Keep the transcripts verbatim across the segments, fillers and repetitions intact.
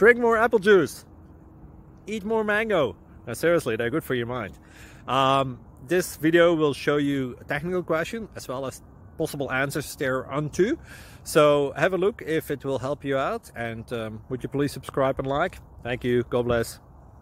Drink more apple juice. Eat more mango. Now, seriously, they're good for your mind. Um, this video will show you a technical question as well as possible answers thereunto. So have a look if it will help you out, and um, would you please subscribe and like? Thank you. God bless.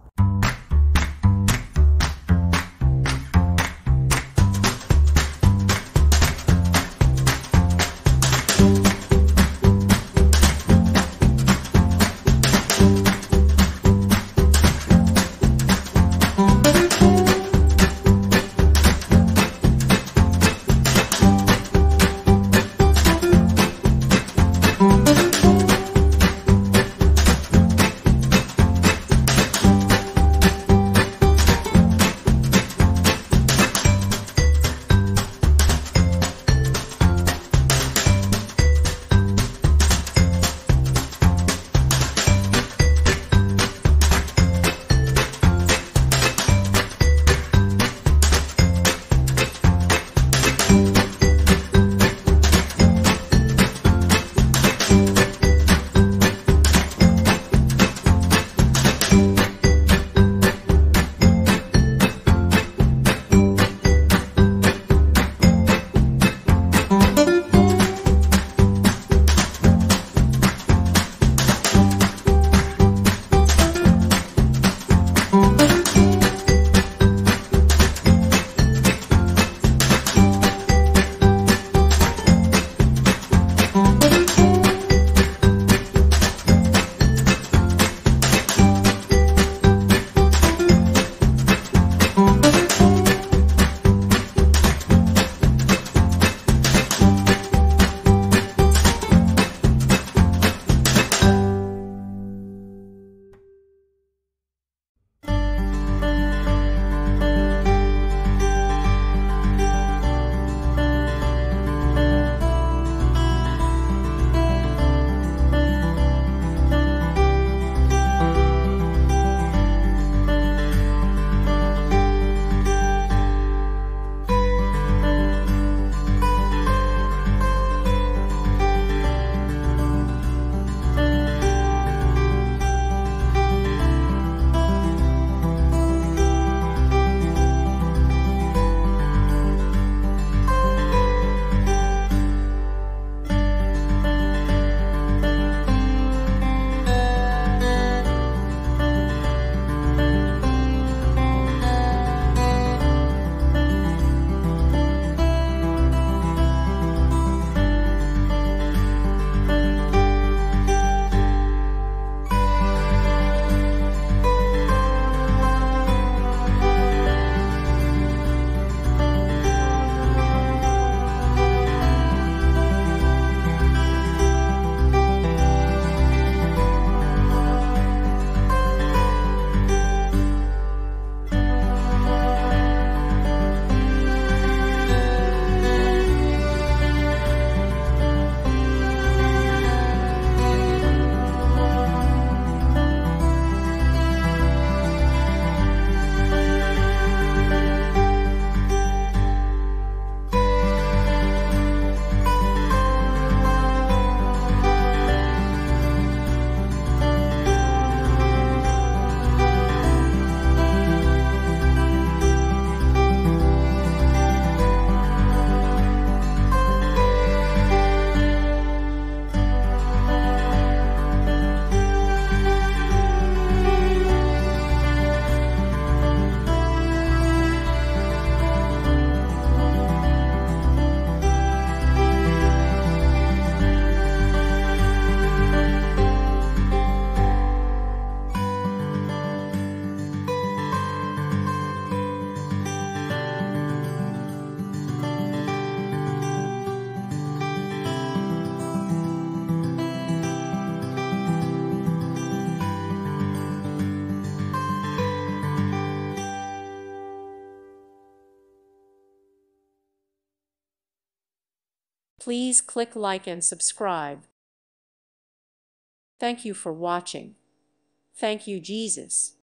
Please click like and subscribe. Thank you for watching. Thank you, Jesus.